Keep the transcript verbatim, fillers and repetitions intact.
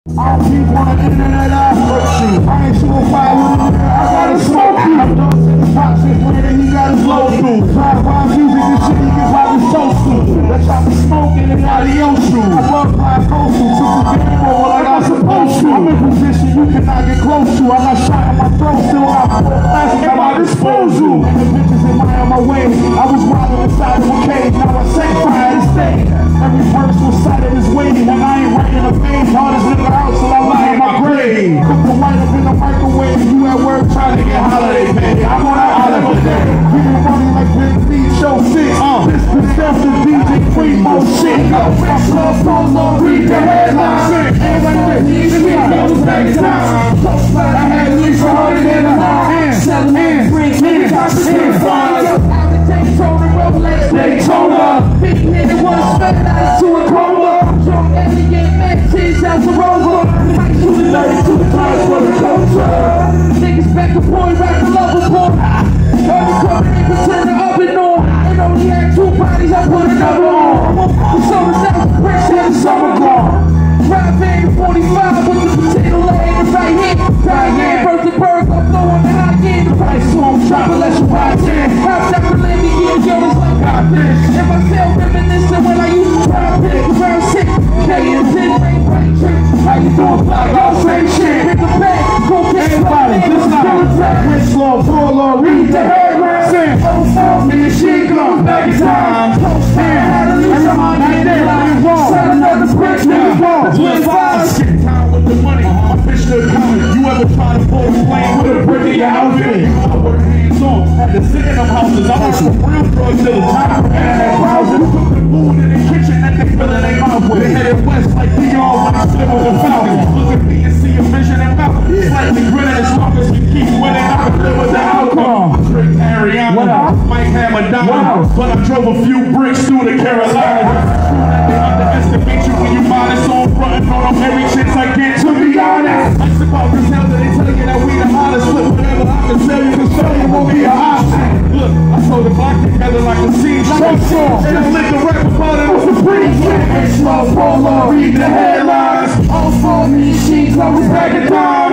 I don't keep on the internet, I hurt you. I ain't shooting fire with a nigga, I gotta smoke you. I'm done to the top shit plan and he got his low through. Drive-by music and shit, he can probably social. Let's try to smoking and adios you. I love live coastal, took the game over like I'm supposed to. I'm in position you cannot get close to. I got shot in my throat, still got four plastic at my disposal. And the bitches in my, on my way, I was wilding inside of a cave, now I set fire to stay. Every verse was cited as waiting, and I ain't writing a page, hardest nigga out till I lie in my grave. Cook the white up in the microwave, you at work trying to get holiday pay. I'm on that holiday day. Getting money like Big D, show six. Uh, this the stuff the D J Primo shit. Yo, Fresh Love Polo, read the headline. And when the easy goes back in time, I had at least a hundred in the line. Selling hands, bring hands, top of the fire. Out the Daytona, Rolex, Daytona. Big hit it was spent out to a coma. Drunk alien man, cheese out the rover. Might shoot it thirty-two times for the culture. Niggas back to point, rack the love report. Every couple niggas turn it up and on. And only had two bodies, I put another on. The summer's out, fresh and the summer gone. Rap band forty-five with the potato leg in the right hand. Right hand, first and birds, I'm throwing the high end. The price song, drop it, let you watch it. Half that for Lenny, yeah, yo, it's like I this. If I sell reminiscent when I used to rap it, around six, K and ten, rain, rain, trick. How you doing, black, all same shit. Hit the back, go get everybody, this not a Fresh Love Polo, read the headline. Say, oh, four, me and she comes back in time. Man, everybody night there, ain't wrong. Set another quick, nigga, wrong. twenty-five. Shit time with the money, my bitch still coming. You ever try to pull a flame with a brick in your outfit? I work hands on, had to sit in them houses. I work from real drugs till the time for internet browsing. Cook the food in the kitchen that they fill in their mouth with. They headed west like Dion when they slip with the Falcon. Look at me and see a vision and mouth. Slightly grinning as long as we keep winning. I can live with the outcome. Trick Ariana, might have Madonna, but I drove a few bricks through the Carolinas. They underestimate you when you buy this on front and on every chance I get. To be honest, I about to tell that they tell you that we the hottest. Look, whatever I can tell you, can show you won't be an option. Look, I told the block together like a scene. So strong, just let the rap about it was a pretty shit. Fresh Love Polo, read the headlines. All for me, she comes back in time.